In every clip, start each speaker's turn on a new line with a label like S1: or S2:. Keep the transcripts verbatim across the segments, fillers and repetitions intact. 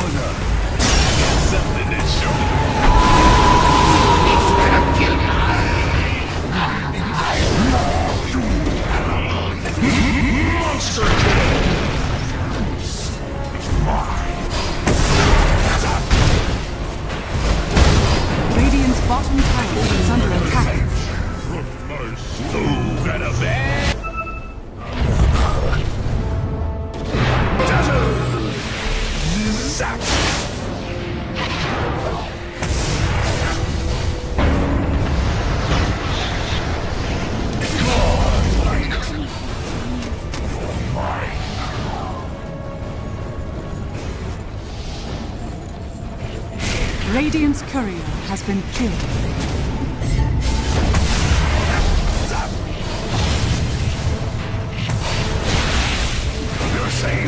S1: Something to show. Monster kill!
S2: Radiant's bottom tower is under attack.
S1: Ooh, got a bag? Zap!
S2: Radiant's courier has been killed.
S1: You're safe.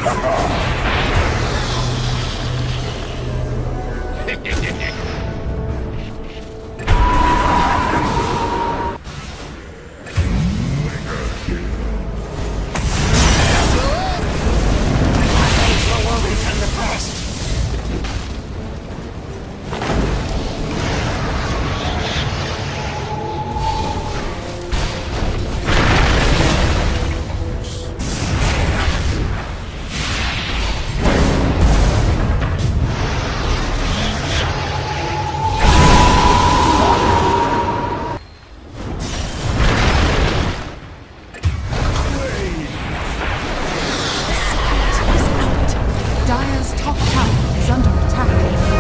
S2: Dire's top tower is under attack.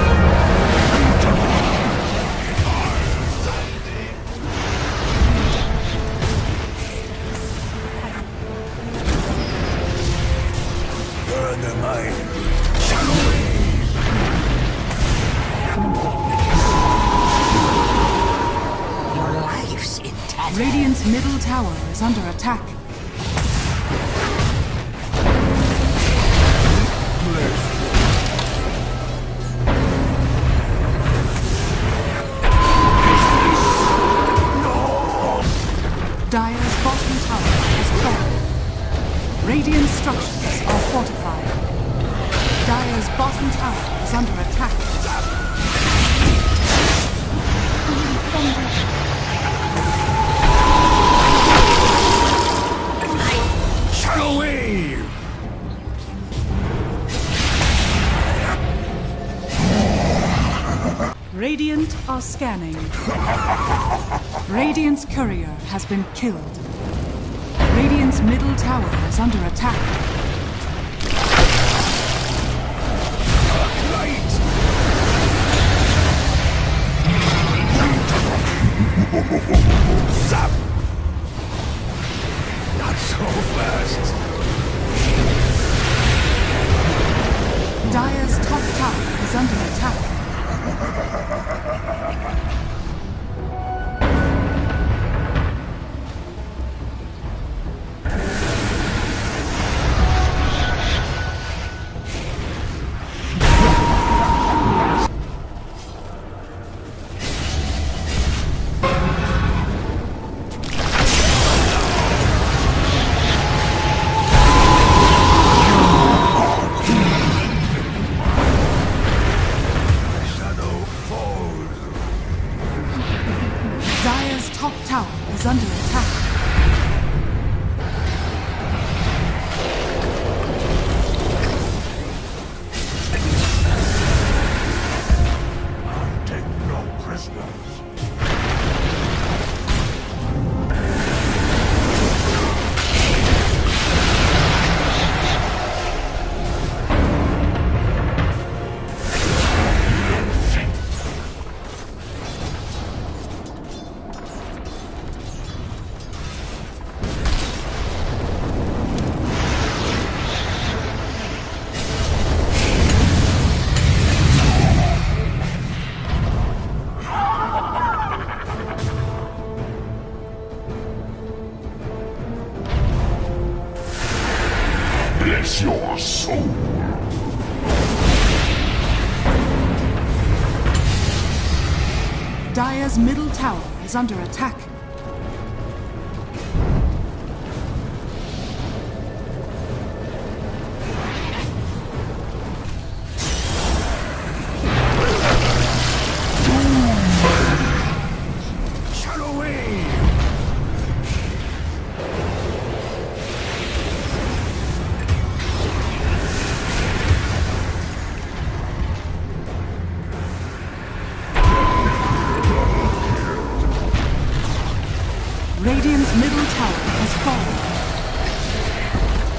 S1: Burn the mine.
S3: Your life's in tatters.
S2: Radiant's middle tower is under attack. Dire's bottom tower is fallen. Radiant structures are fortified. Dire's bottom tower is under attack.
S1: Shadow wave!
S2: Radiant are scanning. Radiant's courier has been killed. Radiant's middle tower is under attack.
S1: Light! Zap! Not so fast.
S2: Dire's top tower is under attack. Dire's top tower is under attack.
S1: Take no prisoners. Bless your soul.
S2: Dire's middle tower is under attack.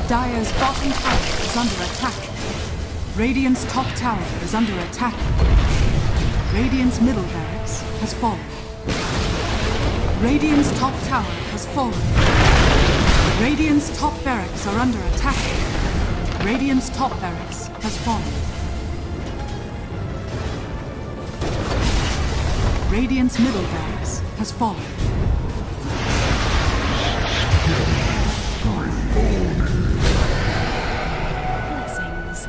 S2: Dire's bottom tower is under attack. Radiant's top tower is under attack. Radiant's middle barracks has fallen. Radiant's top tower has fallen. Radiant's top barracks are under attack. Radiant's top barracks has fallen. Radiant's middle barracks has fallen. Blessings.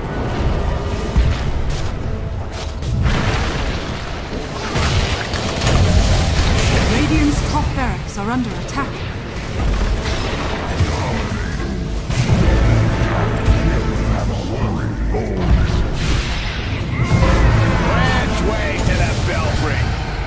S2: Radiant's top barracks are under attack.
S1: Branch way to the belfry.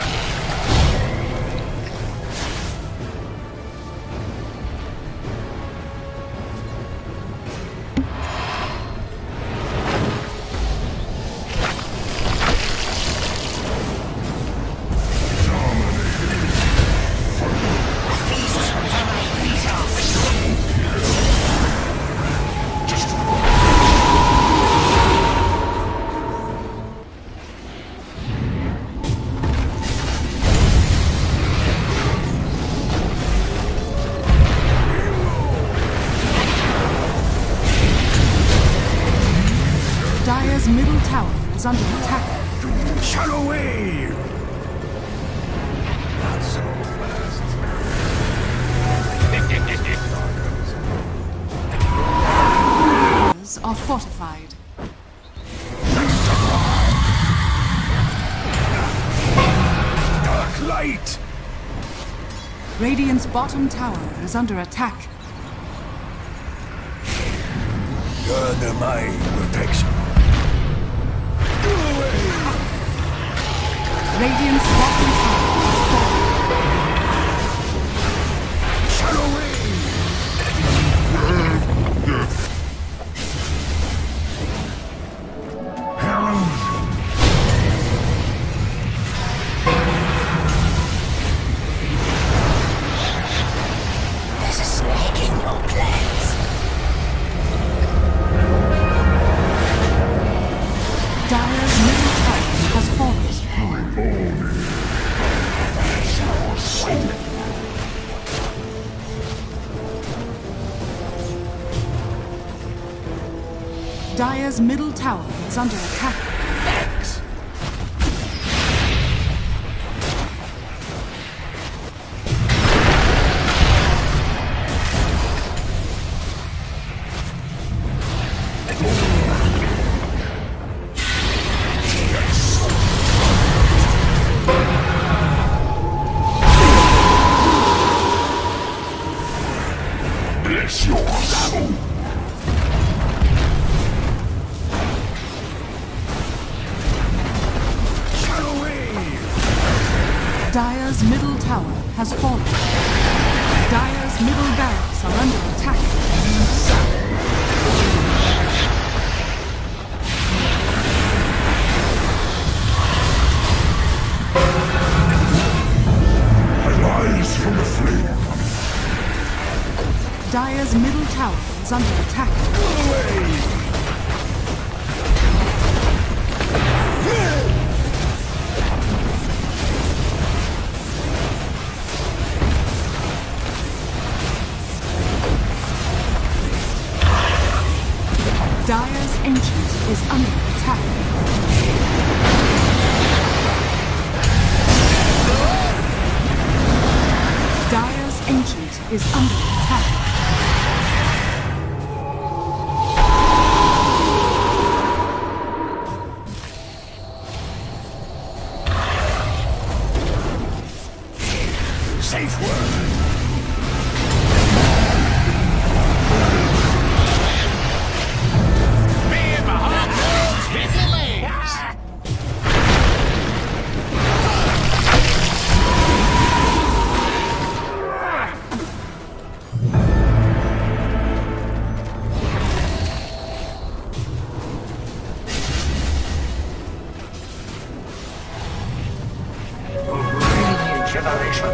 S2: Dire's middle tower is under attack.
S1: Shadow wave. Not so fast.
S2: Are fortified.
S1: Dark light.
S2: Radiant's bottom tower is under attack.
S1: You're under my protection. Go away.
S2: Radiant's bottom tower is fallen.
S1: Shadow wave. Herald.
S3: There's a snake in your plans.
S2: Dire's middle tower has fallen. Dire's middle tower is under attack.
S1: X. Bless your soul. Shadow wave.
S2: Dire's middle tower has fallen. Dire's middle barracks are under attack.
S1: I rise from the flame.
S2: Dire's middle tower is under attack.
S1: Go away.
S2: Dire's ancient is under attack. Dire's ancient is under attack.
S1: Safe word. Me and my hot girls hit the legs. Radiant generation.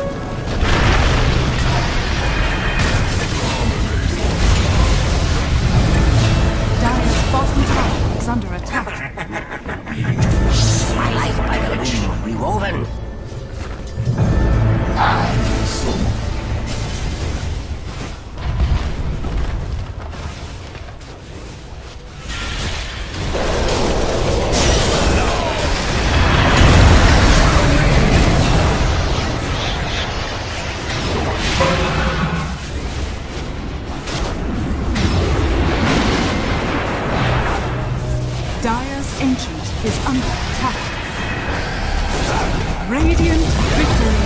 S2: is under attack. Radiant victory.